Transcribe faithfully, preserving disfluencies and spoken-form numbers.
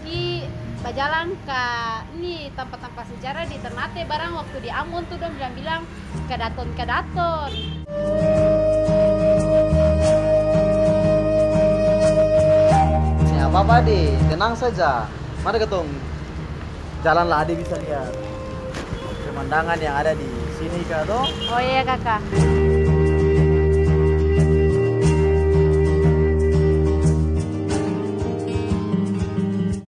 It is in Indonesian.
i berjalan ke ini tempat-tempat sejarah di Ternate barang waktu di Ambon tuh dong bilang-bilang ke Daton ke Daton. Ya apa-apa deh, tenang saja. Mari ketong jalanlah, Ade bisa lihat pemandangan yang ada di sini kak toh. Oh iya kakak.